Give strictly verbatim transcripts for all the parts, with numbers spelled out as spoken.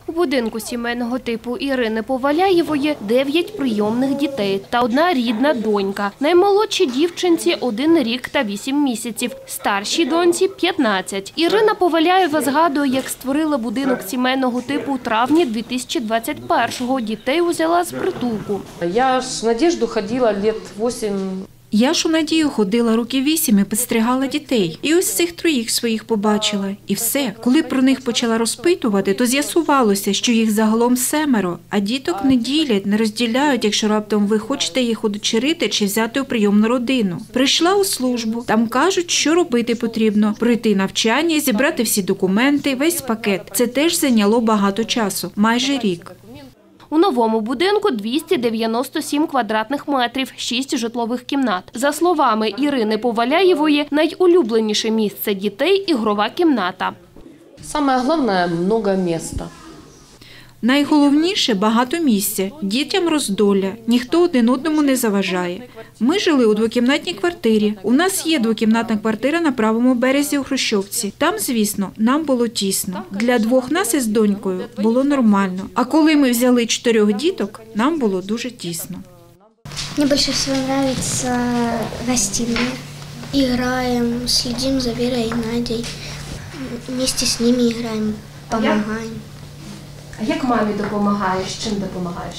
У будинку сімейного типу Ірини Поваляєвої дев'ять прийомних дітей та одна рідна донька. Наймолодшій дівчинці – один рік та вісім місяців, старшій доньці – п'ятнадцять. Ірина Поваляєва згадує, як створила будинок сімейного типу у травні дві тисячі двадцять першого. Дітей узяла з притулку. Я ж в Надежду ходила лет восемь. Я ж у Надію ходила роки вісім і підстригала дітей. І ось цих троїх своїх побачила. І все. Коли про них почала розпитувати, то з'ясувалося, що їх загалом семеро, а діток не ділять, не розділяють, якщо раптом ви хочете їх удочерити чи взяти у прийомну родину. Прийшла у службу, там кажуть, що робити потрібно. Пройти навчання, зібрати всі документи, весь пакет. Це теж зайняло багато часу, майже рік. У новому будинку двісті дев'яносто сім квадратних метрів, шість житлових кімнат. За словами Ірини Поваляєвої, найулюбленіше місце дітей – ігрова кімната. Самое главное – много места. Найголовніше – багато місця. Дітям роздолля. Ніхто один одному не заважає. Ми жили у двокімнатній квартирі. У нас є двокімнатна квартира на правому березі у Хрущовці. Там, звісно, нам було тісно. Для двох нас із донькою було нормально. А коли ми взяли чотирьох діток, нам було дуже тісно. Мені більше всього подобається гостиная. Играем, следим за Верой и Надей. Вместе з ними граємо, допомагаємо. А як мамі допомагаєш? Чим допомагаєш?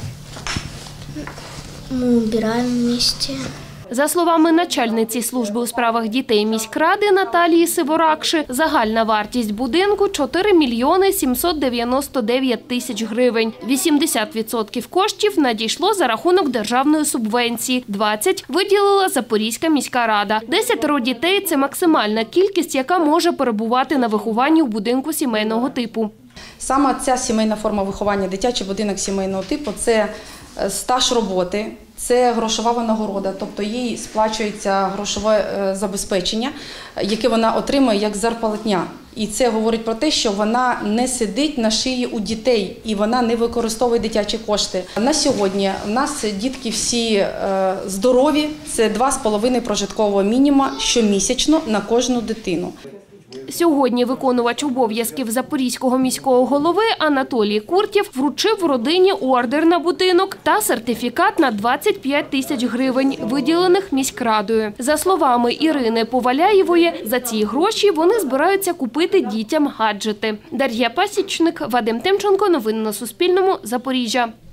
Ми убираємо вместе. За словами начальниці служби у справах дітей міськради Наталії Сиворакши, загальна вартість будинку – чотири мільйони сімсот дев'яносто дев'ять тисяч гривень. вісімдесят відсотків коштів надійшло за рахунок державної субвенції, двадцять відсотків виділила Запорізька міська рада. Десятеро дітей – це максимальна кількість, яка може перебувати на вихованні у будинку сімейного типу. Саме ця сімейна форма виховання, дитячий будинок сімейного типу – це стаж роботи, це грошова винагорода, тобто їй сплачується грошове забезпечення, яке вона отримує як зарплатня. І це говорить про те, що вона не сидить на шиї у дітей і вона не використовує дитячі кошти. На сьогодні у нас дітки всі здорові, це два з половиною прожиткового мінімуму щомісячно на кожну дитину. Сьогодні виконувач обов'язків Запорізького міського голови Анатолій Куртєв вручив родині ордер на будинок та сертифікат на двадцять п'ять тисяч гривень, виділених міськрадою. За словами Ірини Поваляєвої, за ці гроші вони збираються купити дітям гаджети. Дар'я Пасічник, Вадим Тимченко. Новини на Суспільному. Запоріжжя.